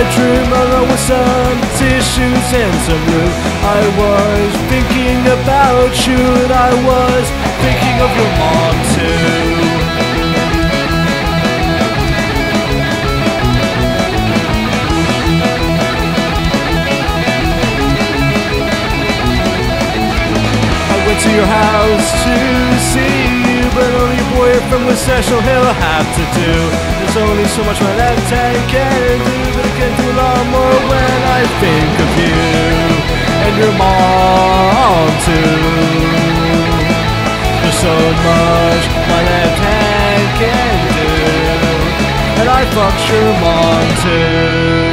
bedroom alone with some tissues and some glue. I was thinking about you, and I was thinking of your mom too. To your house to see you, but only your boyfriend with special he'll have to do. There's only so much my left hand can do, but it can do a lot more when I think of you and your mom too. There's so much my left hand can do, and I fucked your mom too.